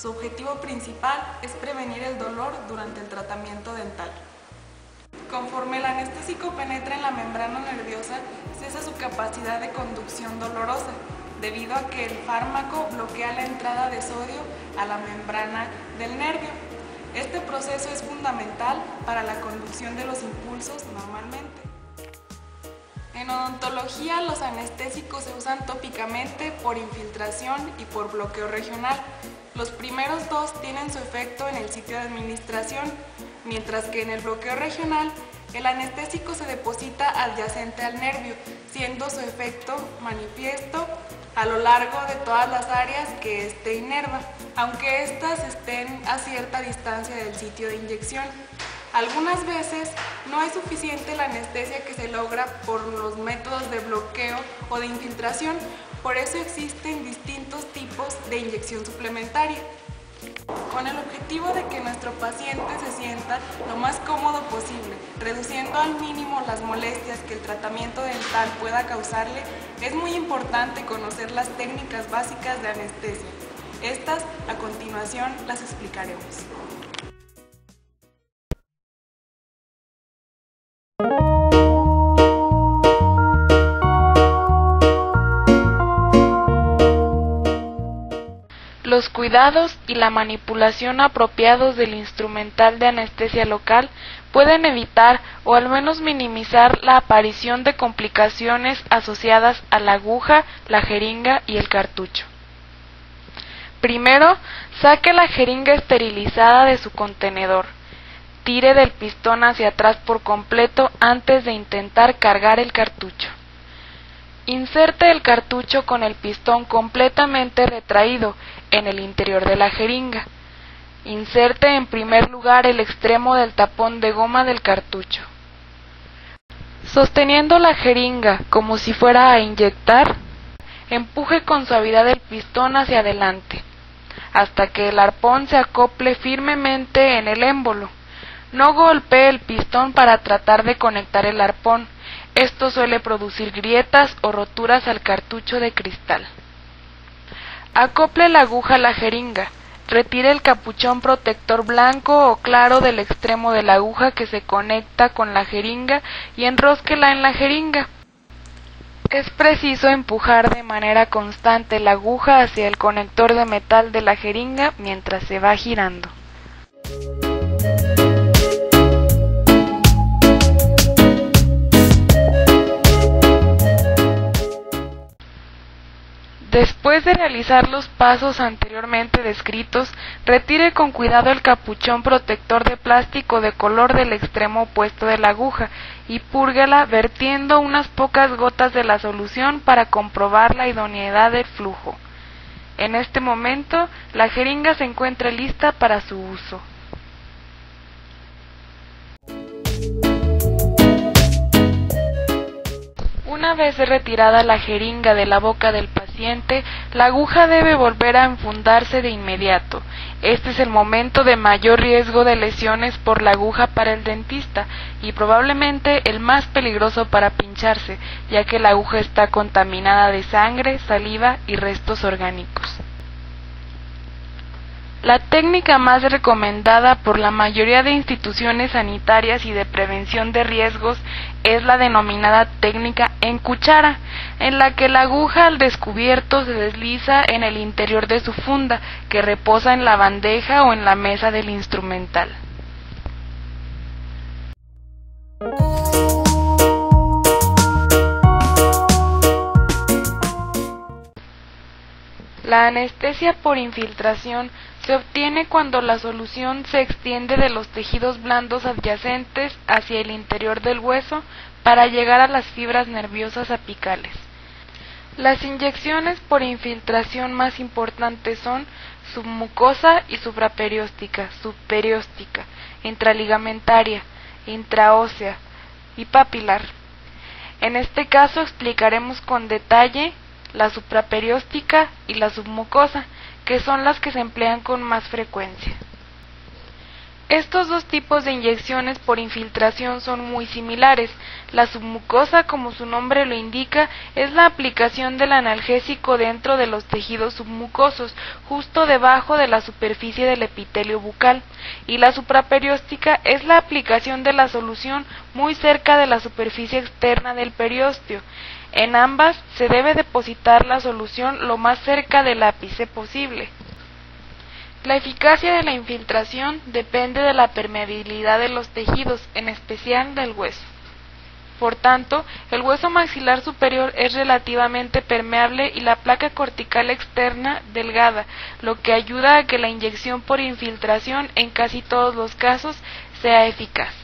Su objetivo principal es prevenir el dolor durante el tratamiento dental. Conforme el anestésico penetra en la membrana nerviosa, cesa su capacidad de conducción dolorosa, debido a que el fármaco bloquea la entrada de sodio a la membrana del nervio. Este proceso es fundamental para la conducción de los impulsos normalmente. En odontología, los anestésicos se usan tópicamente por infiltración y por bloqueo regional. Los primeros dos tienen su efecto en el sitio de administración, mientras que en el bloqueo regional, el anestésico se deposita adyacente al nervio, siendo su efecto manifiesto a lo largo de todas las áreas que éste inerva, aunque éstas estén a cierta distancia del sitio de inyección. Algunas veces no es suficiente la anestesia que se logra por los métodos de bloqueo o de infiltración, por eso existen distintos tipos de inyección suplementaria. Con el objetivo de que nuestro paciente se sienta lo más cómodo posible, reduciendo al mínimo las molestias que el tratamiento dental pueda causarle, es muy importante conocer las técnicas básicas de anestesia. Estas, a continuación, las explicaremos. Los cuidados y la manipulación apropiados del instrumental de anestesia local pueden evitar o al menos minimizar la aparición de complicaciones asociadas a la aguja, la jeringa y el cartucho. Primero, saque la jeringa esterilizada de su contenedor. Tire del pistón hacia atrás por completo antes de intentar cargar el cartucho. Inserte el cartucho con el pistón completamente retraído en el interior de la jeringa. Inserte en primer lugar el extremo del tapón de goma del cartucho. Sosteniendo la jeringa como si fuera a inyectar, empuje con suavidad el pistón hacia adelante, hasta que el arpón se acople firmemente en el émbolo. No golpee el pistón para tratar de conectar el arpón. Esto suele producir grietas o roturas al cartucho de cristal. Acople la aguja a la jeringa. Retire el capuchón protector blanco o claro del extremo de la aguja que se conecta con la jeringa y enrósquela en la jeringa. Es preciso empujar de manera constante la aguja hacia el conector de metal de la jeringa mientras se va girando. Después de realizar los pasos anteriormente descritos, retire con cuidado el capuchón protector de plástico de color del extremo opuesto de la aguja y púrguela vertiendo unas pocas gotas de la solución para comprobar la idoneidad del flujo. En este momento, la jeringa se encuentra lista para su uso. Una vez retirada la jeringa de la boca del paciente, la aguja debe volver a enfundarse de inmediato. Este es el momento de mayor riesgo de lesiones por la aguja para el dentista y probablemente el más peligroso para pincharse, ya que la aguja está contaminada de sangre, saliva y restos orgánicos. La técnica más recomendada por la mayoría de instituciones sanitarias y de prevención de riesgos es la denominada técnica en cuchara, en la que la aguja al descubierto se desliza en el interior de su funda, que reposa en la bandeja o en la mesa del instrumental. La anestesia por infiltración se obtiene cuando la solución se extiende de los tejidos blandos adyacentes hacia el interior del hueso para llegar a las fibras nerviosas apicales. Las inyecciones por infiltración más importantes son submucosa y supraperióstica, subperióstica, intraligamentaria, intraósea y papilar. En este caso explicaremos con detalle la supraperióstica y la submucosa, que son las que se emplean con más frecuencia. Estos dos tipos de inyecciones por infiltración son muy similares. La submucosa, como su nombre lo indica, es la aplicación del analgésico dentro de los tejidos submucosos, justo debajo de la superficie del epitelio bucal, y la supraperióstica es la aplicación de la solución muy cerca de la superficie externa del periósteo. En ambas se debe depositar la solución lo más cerca del ápice posible. La eficacia de la infiltración depende de la permeabilidad de los tejidos, en especial del hueso. Por tanto, el hueso maxilar superior es relativamente permeable y la placa cortical externa delgada, lo que ayuda a que la inyección por infiltración en casi todos los casos sea eficaz.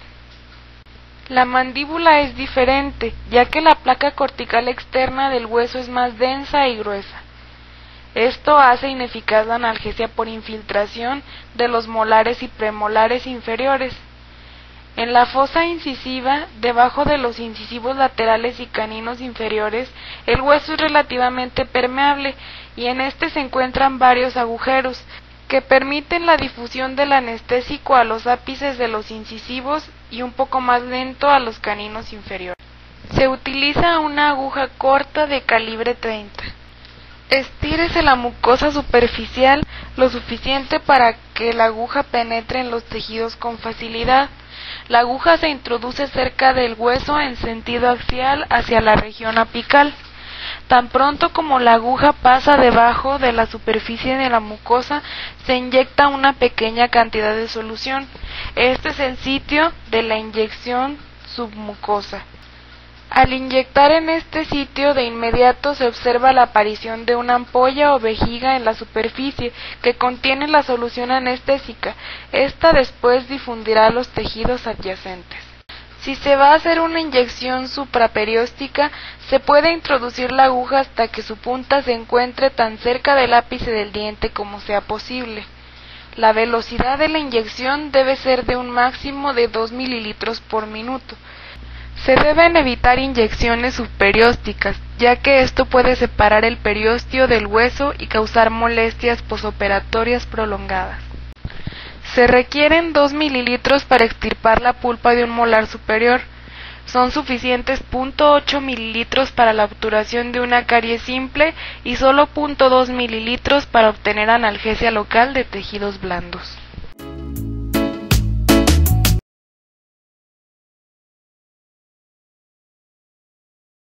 La mandíbula es diferente, ya que la placa cortical externa del hueso es más densa y gruesa. Esto hace ineficaz la analgesia por infiltración de los molares y premolares inferiores. En la fosa incisiva, debajo de los incisivos laterales y caninos inferiores, el hueso es relativamente permeable y en este se encuentran varios agujeros que permiten la difusión del anestésico a los ápices de los incisivos y un poco más lento a los caninos inferiores. Se utiliza una aguja corta de calibre 30. Estírese la mucosa superficial lo suficiente para que la aguja penetre en los tejidos con facilidad. La aguja se introduce cerca del hueso en sentido axial hacia la región apical. Tan pronto como la aguja pasa debajo de la superficie de la mucosa, se inyecta una pequeña cantidad de solución. Este es el sitio de la inyección submucosa. Al inyectar en este sitio, de inmediato se observa la aparición de una ampolla o vejiga en la superficie que contiene la solución anestésica. Esta después difundirá los tejidos adyacentes. Si se va a hacer una inyección supraperióstica, se puede introducir la aguja hasta que su punta se encuentre tan cerca del ápice del diente como sea posible. La velocidad de la inyección debe ser de un máximo de 2 mililitros por minuto. Se deben evitar inyecciones subperiósticas, ya que esto puede separar el periósteo del hueso y causar molestias posoperatorias prolongadas. Se requieren 2 mililitros para extirpar la pulpa de un molar superior. Son suficientes 0.8 mililitros para la obturación de una carie simple y solo 0.2 mililitros para obtener analgesia local de tejidos blandos.